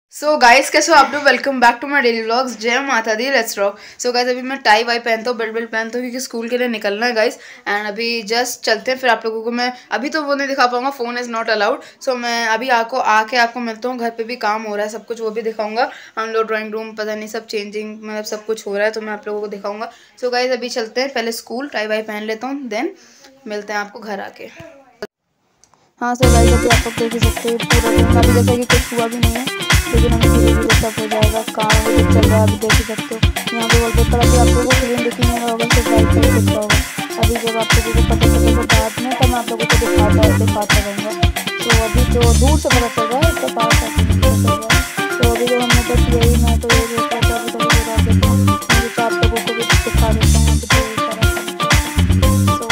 So guys, कैसे हो आप लोग। Welcome back to my daily vlogs. जय माता दी, लेट्स रॉक। सो गाइस, अभी मैं टाई वाई पहनता हूँ, बेल्ट पहनता हूँ क्योंकि स्कूल के लिए निकलना है गाइस। एंड अभी जस्ट चलते हैं, फिर आप लोगों को मैं अभी तो वो नहीं दिखा पाऊंगा, phone is not allowed. So मैं अभी आके आपको मिलता हूँ। घर पे भी काम हो रहा है, सब कुछ वो भी दिखाऊंगा। हम लोग ड्राइंग रूम पता नहीं सब चेंजिंग मतलब सब कुछ हो रहा है, तो मैं आप लोगों को दिखाऊंगा। सो गाइस, अभी चलते हैं, पहले स्कूल टाई वाई पहन लेता हूँ, देन मिलते हैं आपको घर आके। हाँ सर गाइस, अभी आप लोग देख ही सकते हैं पूरा दिन अभी जैसा कि कुछ हुआ भी नहीं है, लेकिन अभी धीरे धीरे सब हो जाएगा। काम अभी तक चल रहा है, अभी देख ही सकते हो। यहाँ पे वॉलपेपर अभी आप लोगों को क्लीन दिख नहीं रहा होगा, सिर्फ राइट साइड दिख रहा होगा। अभी जब आप लोगों को पता चलेगा बाद में, तब मैं आप लोगों को दिखाता रहूँगा। तो अभी तो दूर से पता चल रहा है, इसका पास आके नहीं पता चल रहा है। तो अभी तो हमने बस यही, मैं तो ये देख रहा था, अभी थोड़ी देर और देखा, मैं सोचा आप लोगों को भी दिखा देता हूँ। अभी तो यही सारा काम चल रहा है। So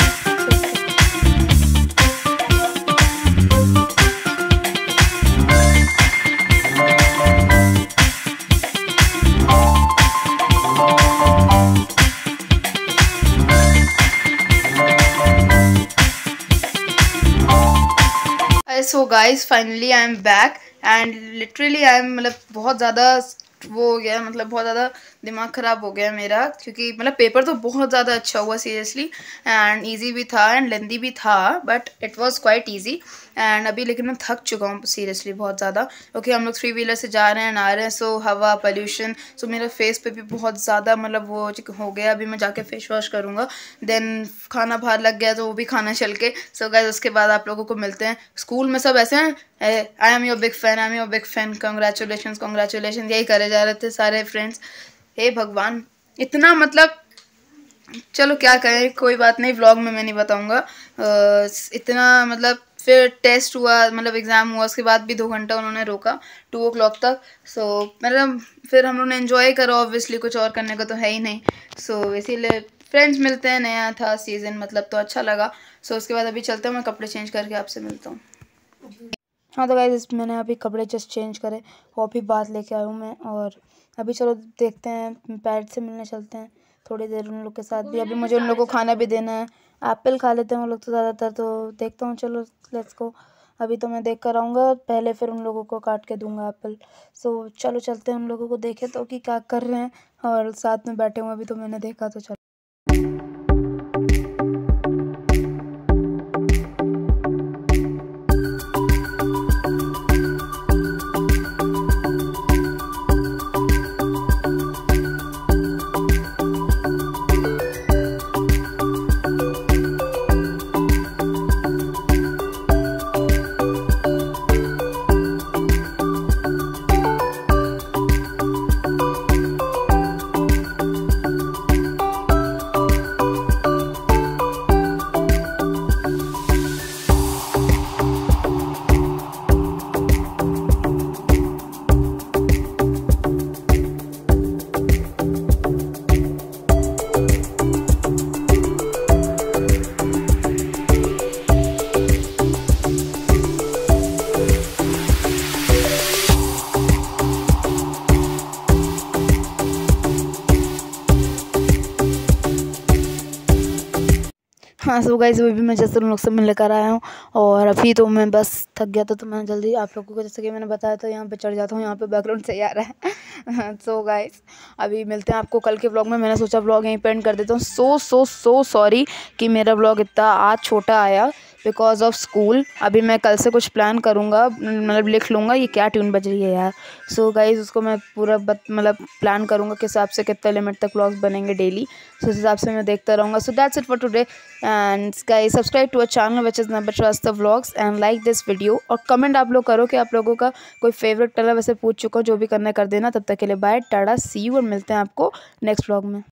so guys, finally I am back and literally I am मतलब बहुत ज़्यादा वो हो गया, मतलब बहुत ज़्यादा दिमाग ख़राब हो गया मेरा, क्योंकि मतलब पेपर तो बहुत ज़्यादा अच्छा हुआ सीरियसली। एंड इजी भी था एंड लेंदी भी था, but it was quite easy. And अभी लेकिन मैं थक चुका हूँ सीरियसली बहुत ज़्यादा, क्योंकि हम लोग 3 व्हीलर से जा रहे हैं आ रहे हैं। सो हवा पोल्यूशन, सो मेरे फेस पे भी बहुत ज़्यादा मतलब वो हो गया। अभी मैं जाके फेस वॉश करूँगा, देन खाना बाहर लग गया तो वो भी खाना चल के। सो गाइस, उसके बाद आप लोगों को मिलते हैं। स्कूल में सब ऐसे हैं, I am your big fan, I am your big fan, congratulation congratulation, यही करे जा रहे थे सारे फ्रेंड्स। हे भगवान, इतना मतलब चलो क्या कहें, कोई बात नहीं, व्लॉग में मैं नहीं बताऊंगा। इतना मतलब फिर टेस्ट हुआ, मतलब एग्ज़ाम हुआ, उसके बाद भी 2 घंटा उन्होंने रोका, 2 o'clock तक। सो मतलब फिर हम लोग ने एंजॉय करा, ऑब्वियसली कुछ और करने का तो है ही नहीं। सो इसीलिए फ्रेंड्स मिलते हैं, नया था सीज़न मतलब, तो अच्छा लगा। सो उसके बाद अभी चलते हैं, मैं कपड़े चेंज करके आपसे मिलता हूँ। हाँ तो गाइस, मैंने अभी कपड़े जस्ट चेंज करे, वो भी बात लेके आया हूँ मैं। और अभी चलो देखते हैं, पैरेंट्स से मिलने चलते हैं थोड़ी देर उन लोग के साथ भी। अभी मुझे उन लोग को खाना भी देना है, एप्पल खा लेते हैं वो लोग तो ज़्यादातर, तो देखता हूँ, चलो लेट्स गो। अभी तो मैं देख कर आऊँगा पहले, फिर उन लोगों को काट के दूंगा एप्पल। सो चलो चलते हैं, उन लोगों को देखे तो कि क्या कर रहे हैं, और साथ में बैठे हुए अभी तो मैंने देखा, तो चलो। हाँ सो गाइस, अभी मैं जैसे उन लोग से मिल कर आया हूँ, और अभी तो मैं बस थक गया था, तो मैं जल्दी आप लोगों को जैसे कि मैंने बताया था यहाँ पे चढ़ जाता हूँ। यहाँ पे बैकग्राउंड सही आ रहा है। सो गाइस, अभी मिलते हैं आपको कल के व्लॉग में। मैंने सोचा व्लॉग यहीं पे एंड कर देता हूँ। सो सॉरी कि मेरा व्लॉग इतना आज छोटा आया बिकॉज ऑफ स्कूल। अभी मैं कल से कुछ प्लान करूँगा, मतलब लिख लूँगा ये क्या ट्यून बज रही है यार। सो गाइस, उसको मैं पूरा मतलब प्लान करूँगा किस हिसाब से कितने लिमिट तक व्लॉग्स बनेंगे डेली। सो उस हिसाब से मैं देखता रहूँगा। So that's it for today and guys, subscribe to our channel which is number trust the vlogs and like this video. और कमेंट आप लोग करो कि आप लोगों का कोई फेवरेट कलर, वैसे पूछ चुका हूँ, जो भी करना है कर देना। तब तक के लिए बाय, टाटा, सी यू, और मिलते हैं आपको नेक्स्ट व्लॉग में।